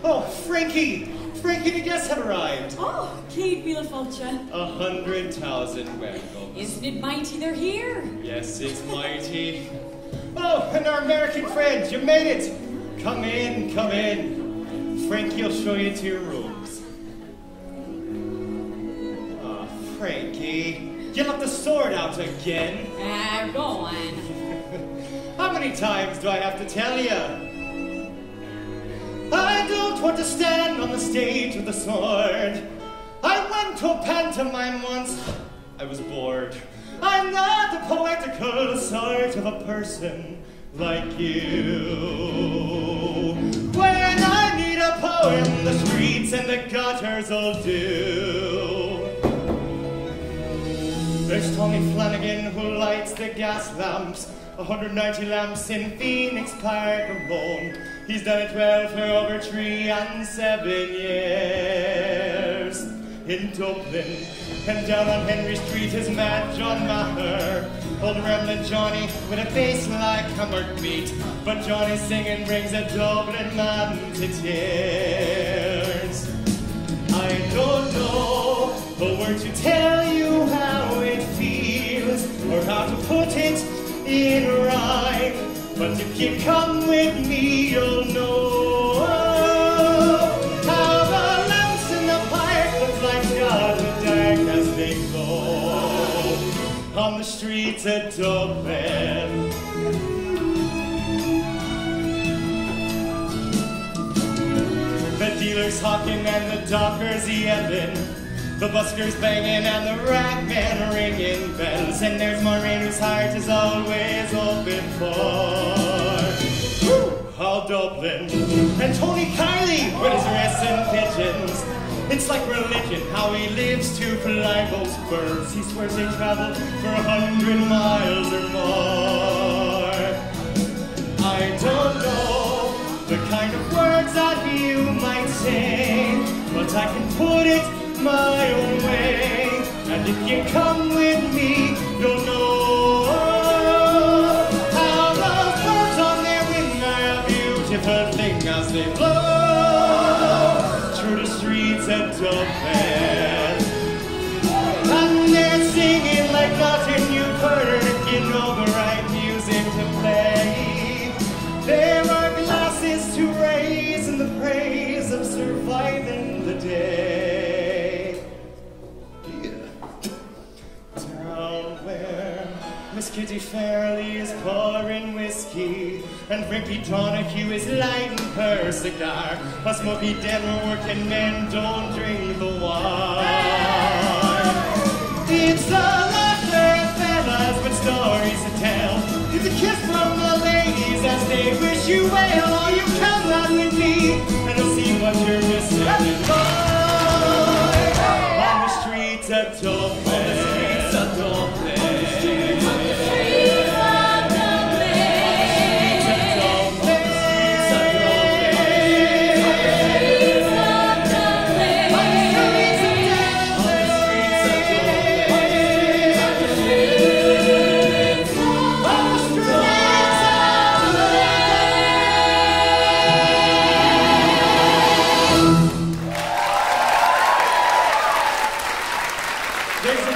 Oh, Frankie! Frankie the guests have arrived. Oh, Kate Vilafulcha. 100,000 welcomes. Isn't it mighty they're here? Yes, it's mighty. Oh, and our American friends, you made it. Come in, come in. Frankie will show you to your rooms. Ah, Frankie, you left the sword out again. Go on. How many times do I have to tell you? I don't want to stand on the stage with a sword. I went to a pantomime once. I was bored. I'm not the poetical sort of a person like you. When I need a poem, the streets and the gutters will do. There's Tommy Flanagan who lights the gas lamps. 190 lamps in Phoenix Park alone. He's done it well for over 3 and 7 years. In Dublin, and down on Henry Street is Mad John Maher. Old Ramblin' Johnny with a face like hammered meat. But Johnny's singing brings a Dublin man to tears. I don't know a word to tell you how it feels, or how to put it in rhyme, but if you come with me, you'll know how the lamps in the park look like God in the dark as they glow on the streets of Dublin. The dealers hawking and the dockers yelling, the buskers banging and the ragmen ringing bells, and there's Maureen whose heart is always open for all Dublin. And Tony Carley with his resting pigeons. It's like religion how he lives to fly those birds. He swears they travel for 100 miles or more. I don't know the kind of words that you might say, but I can put it my own way, and if you come with me, you'll know how those birds on their wing are a beautiful thing as they blow through the streets of Dublin. And they're singing like nothing you've heard if you know the right music to play. There are glasses to raise in the praise of surviving the day. Miss Kitty Fairley is pouring whiskey, and Frankie Donahue is lighting her cigar. Us smoky devil working men don't drink the wine. It's a laughter of fellas with stories to tell. It's a kiss from the ladies as they wish you well. Oh, you come out with me, and you'll see what you're missing. On the streets of Dublin. On the streets of Dublin. There's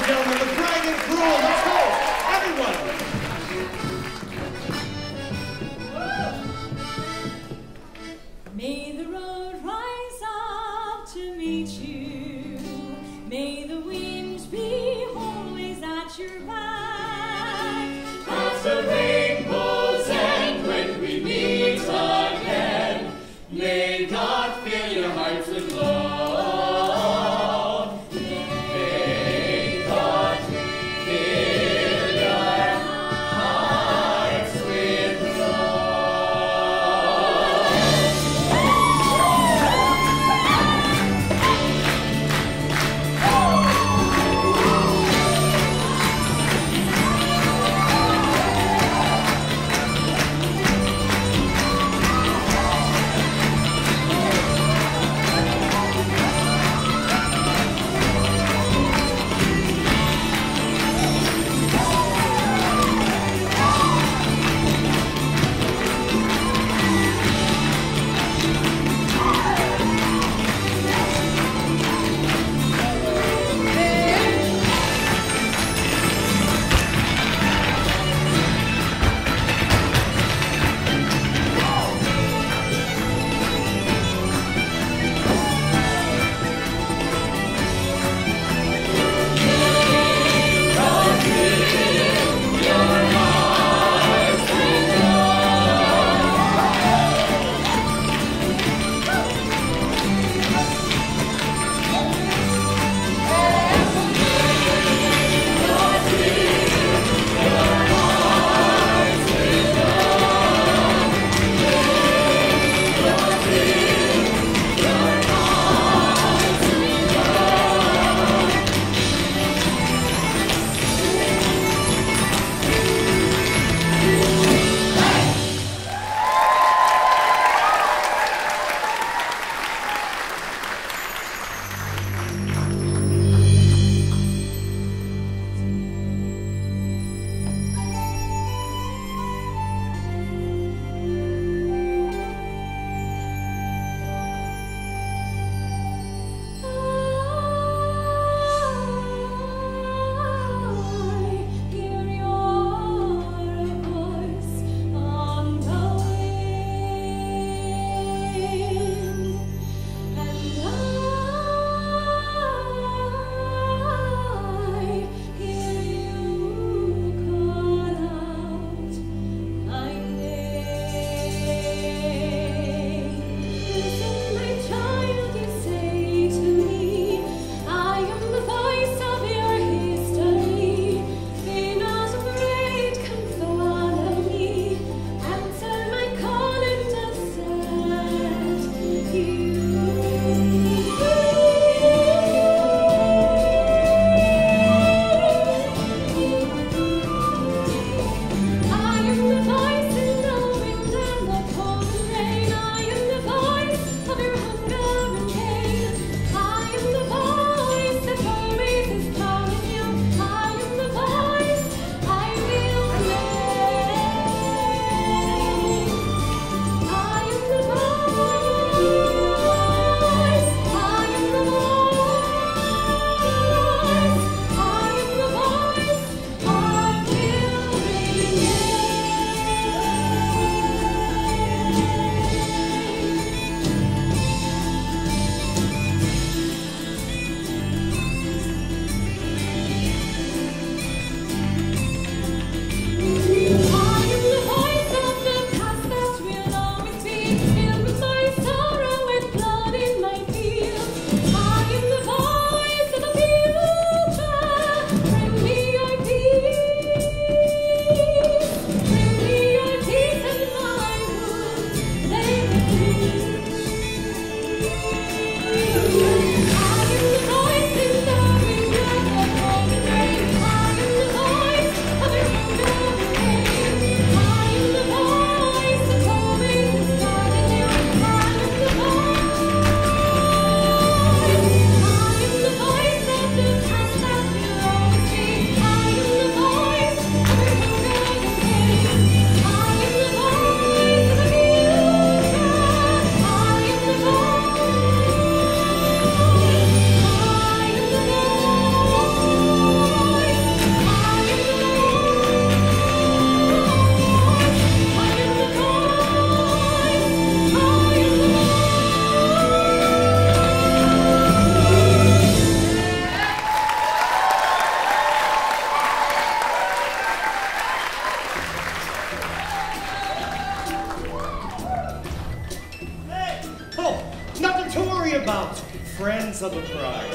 about friends of the bride.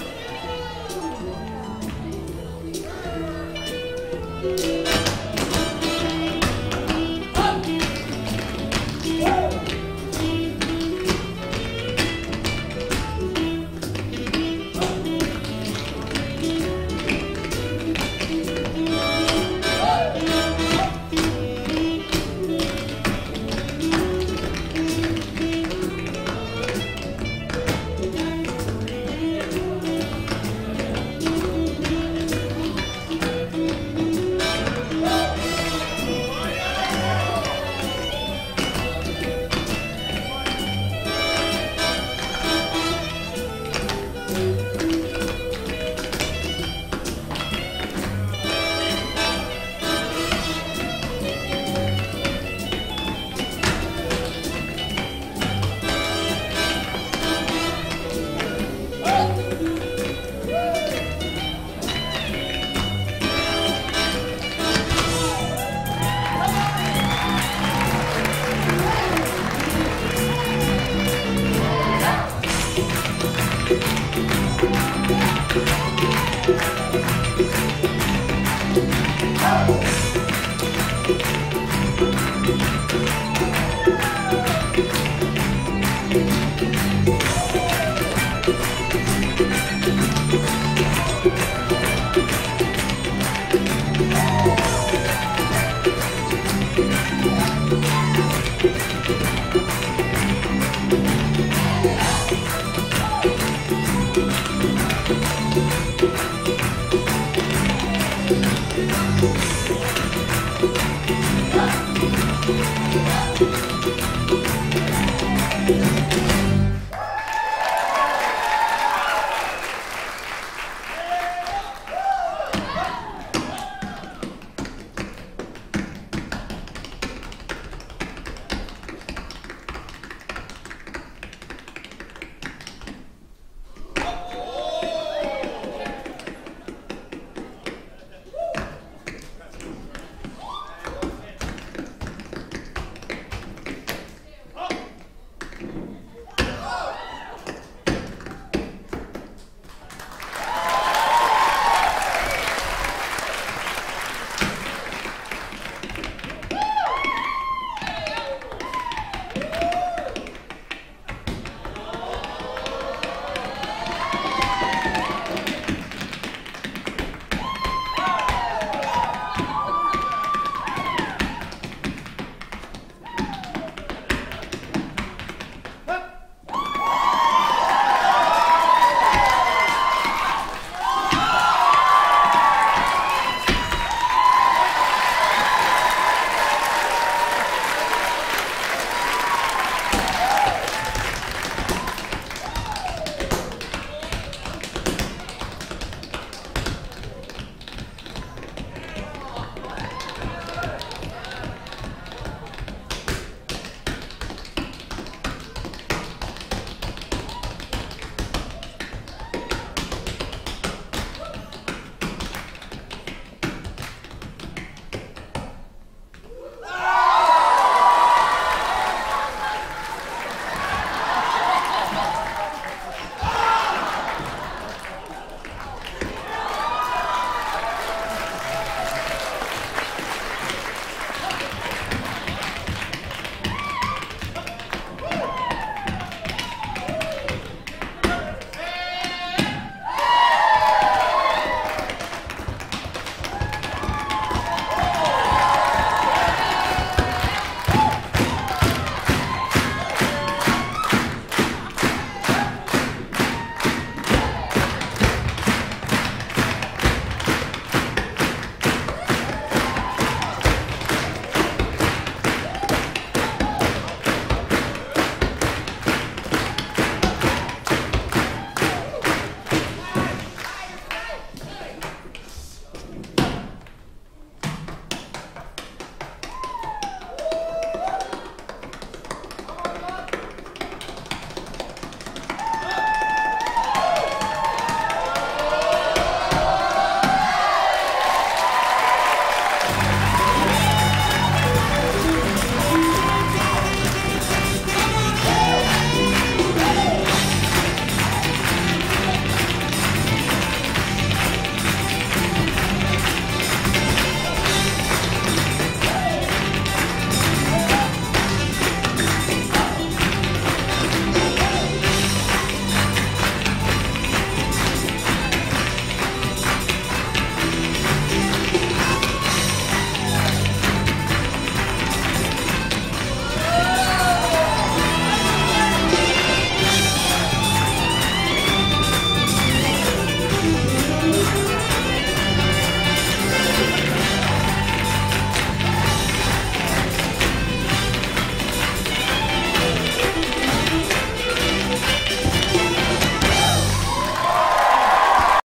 Thank you.